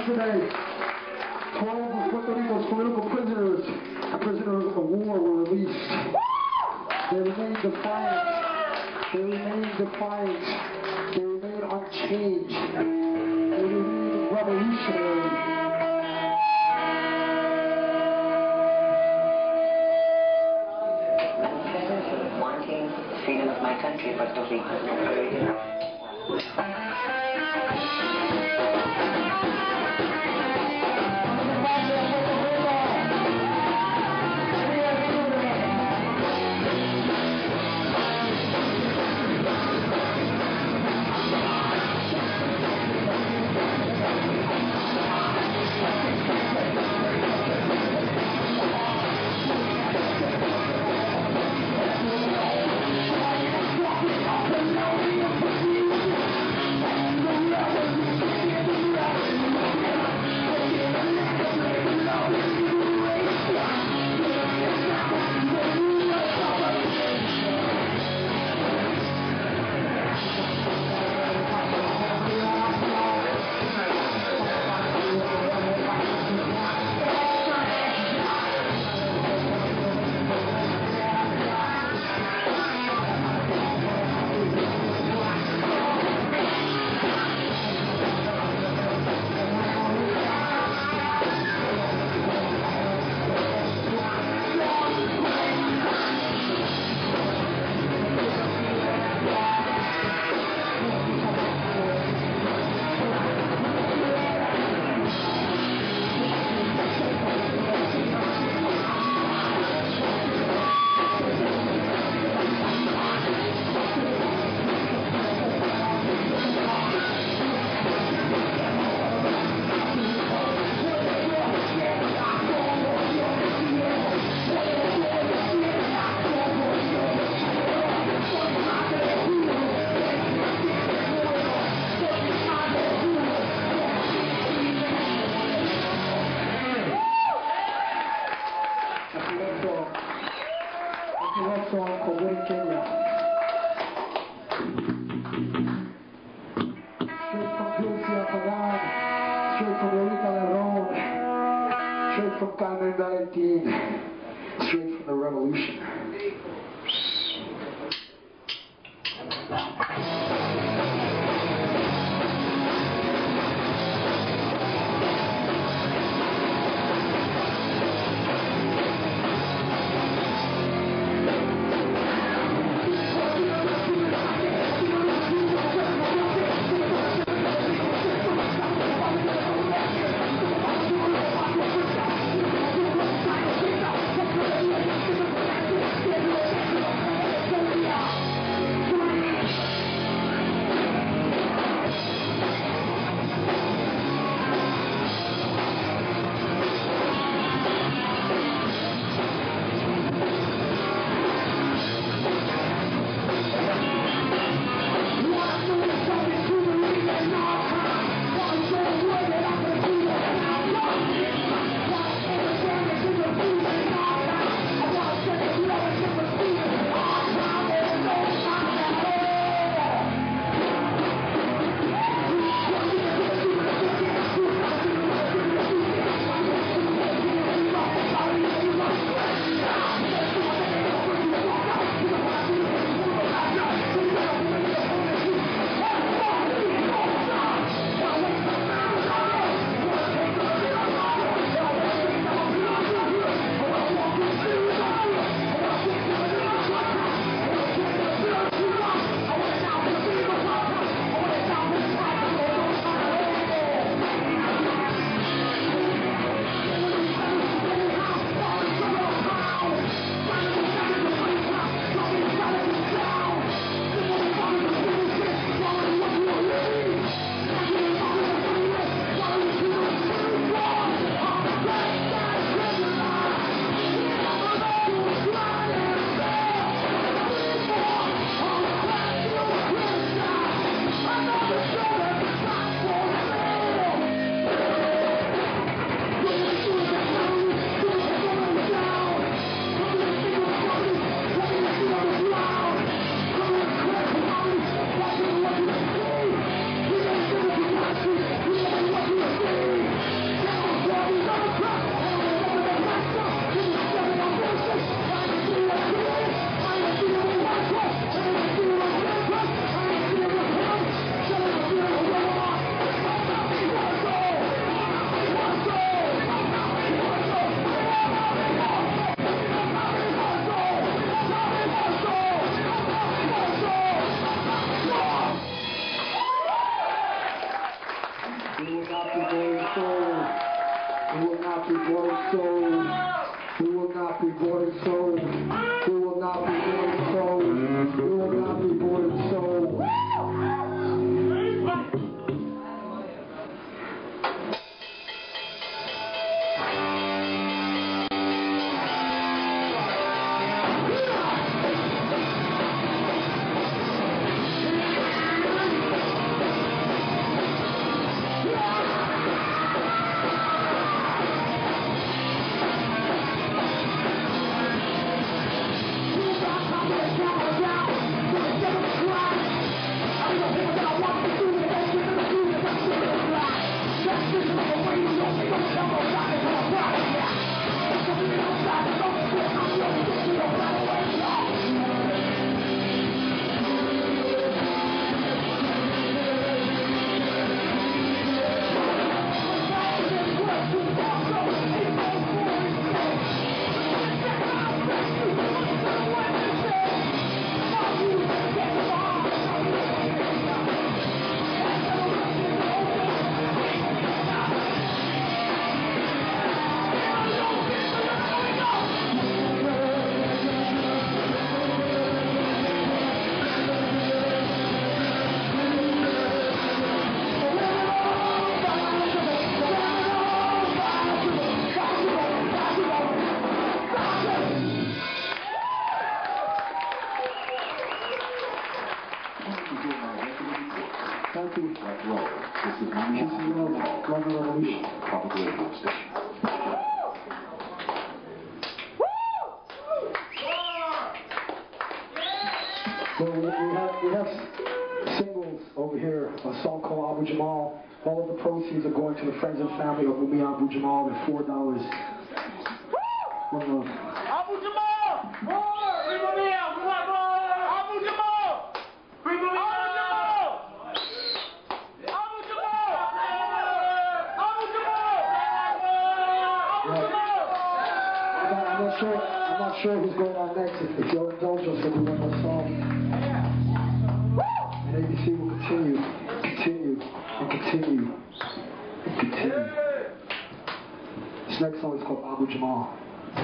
yesterday, 12 of Puerto Rico's political prisoners and prisoners of war were released. They remain defiant. They remain defiant. They remain unchanged. They remain revolutionary. Wanting the freedom of my country, but to be straight from the revolution. Peace and love. Love and revolution. Public radio station. So we have singles over here, a song called Abu Jamal. All of the proceeds are going to the friends and family of Mumia Abu Jamal at $4. One love. Abu Jamal! More! Free Mumia! We want more! Abu Jamal! Free Mumia! Abu Jamal! Abu Jamal! Abu Jamal! I'm not sure who's going on next. If you'll indulge us, we'll do one more song. And ABC will continue, and continue. This next song is called Abu Jamal.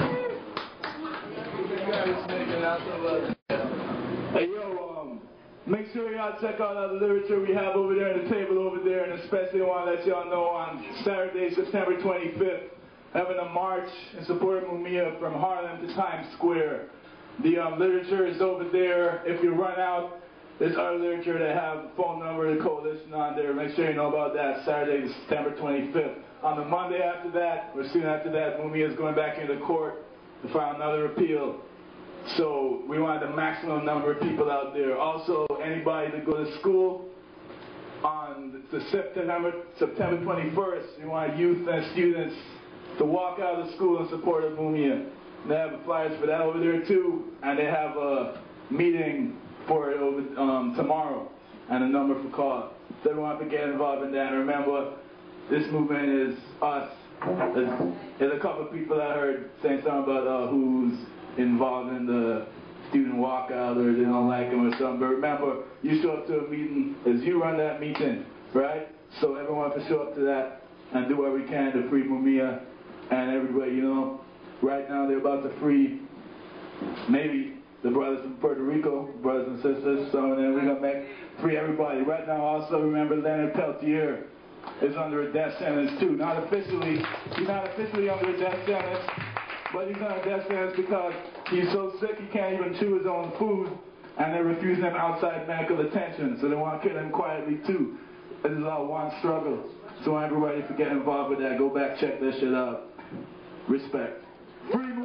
Hey yo, make sure y'all check out all the literature we have over there on the table over there, and especially I want to let y'all know on Saturday, September 25th, having a march in support of Mumia from Harlem to Times Square. The literature is over there. If you run out, there's other literature that have the phone number of the coalition on there. Make sure you know about that. Saturday, September 25th. On the Monday after that, or soon after that, Mumia is going back into court to file another appeal. So we want the maximum number of people out there. Also, anybody that go to school on the September 21st, we want youth and students to walk out of the school in support of Mumia. They have flyers for that over there too, and they have a meeting for it over tomorrow, and a number for call. So everyone to get involved in that. And remember, this movement is us. There's a couple of people I heard saying something about who's involved in the student walkout or they don't like them or something. But remember, you show up to a meeting as you run that meeting, right? So everyone can show up to that and do what we can to free Mumia and everybody, you know. Right now they're about to free maybe the brothers from Puerto Rico, brothers and sisters, some of them. We're going to free everybody. Right now also remember Leonard Peltier is under a death sentence too. Not officially, he's not officially under a death sentence, but he's under a death sentence because he's so sick he can't even chew his own food, and they're refusing him outside medical attention, so they want to kill him quietly too. This is all one struggle. So I want everybody to get involved with that. Go back, check that shit out. Respect. Free